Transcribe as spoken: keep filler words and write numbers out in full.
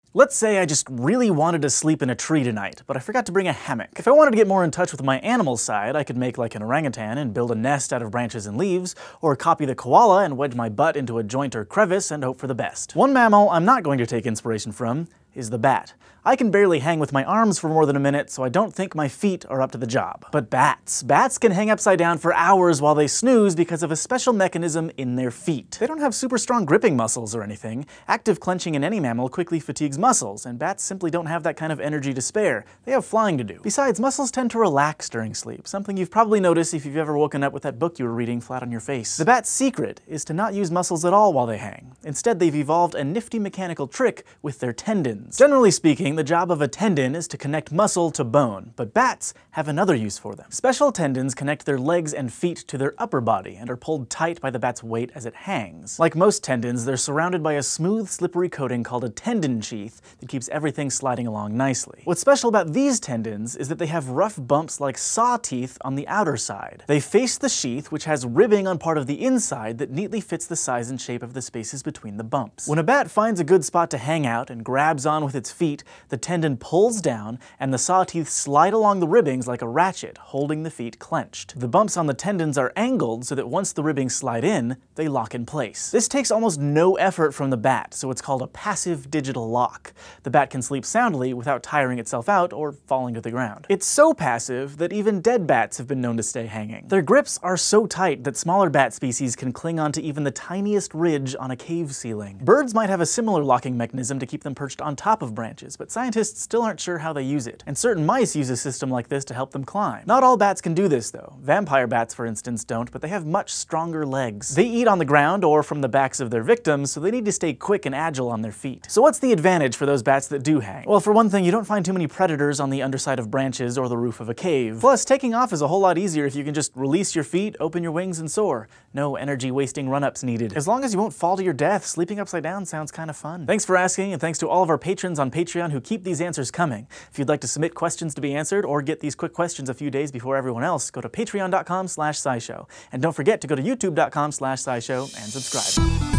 Let's say I just really wanted to sleep in a tree tonight, but I forgot to bring a hammock. If I wanted to get more in touch with my animal side, I could make like an orangutan and build a nest out of branches and leaves, or copy the koala and wedge my butt into a joint or crevice and hope for the best. One mammal I'm not going to take inspiration from is the bat. I can barely hang with my arms for more than a minute, so I don't think my feet are up to the job. But bats. Bats can hang upside down for hours while they snooze because of a special mechanism in their feet. They don't have super strong gripping muscles or anything. Active clenching in any mammal quickly fatigues muscles, and bats simply don't have that kind of energy to spare. They have flying to do. Besides, muscles tend to relax during sleep, something you've probably noticed if you've ever woken up with that book you were reading flat on your face. The bat's secret is to not use muscles at all while they hang. Instead, they've evolved a nifty mechanical trick with their tendons. Generally speaking, the job of a tendon is to connect muscle to bone, but bats have another use for them. Special tendons connect their legs and feet to their upper body and are pulled tight by the bat's weight as it hangs. Like most tendons, they're surrounded by a smooth, slippery coating called a tendon sheath that keeps everything sliding along nicely. What's special about these tendons is that they have rough bumps like saw teeth on the outer side. They face the sheath, which has ribbing on part of the inside that neatly fits the size and shape of the spaces between the bumps. When a bat finds a good spot to hang out and grabs on with its feet, the tendon pulls down, and the saw teeth slide along the ribbings like a ratchet, holding the feet clenched. The bumps on the tendons are angled so that once the ribbings slide in, they lock in place. This takes almost no effort from the bat, so it's called a passive digital lock. The bat can sleep soundly without tiring itself out or falling to the ground. It's so passive that even dead bats have been known to stay hanging. Their grips are so tight that smaller bat species can cling onto even the tiniest ridge on a cave ceiling. Birds might have a similar locking mechanism to keep them perched on top of branches, but scientists still aren't sure how they use it. And certain mice use a system like this to help them climb. Not all bats can do this though. Vampire bats, for instance, don't, but they have much stronger legs. They eat on the ground or from the backs of their victims, so they need to stay quick and agile on their feet. So what's the advantage for those bats that do hang? Well, for one thing, you don't find too many predators on the underside of branches or the roof of a cave. Plus, taking off is a whole lot easier if you can just release your feet, open your wings, and soar. No energy-wasting run-ups needed. As long as you won't fall to your death, sleeping upside down sounds kind of fun. Thanks for asking, and thanks to all of our patrons on Patreon who keep these answers coming. If you'd like to submit questions to be answered or get these quick questions a few days before everyone else, go to patreon dot com slash scishow. And don't forget to go to youtube dot com slash scishow and subscribe.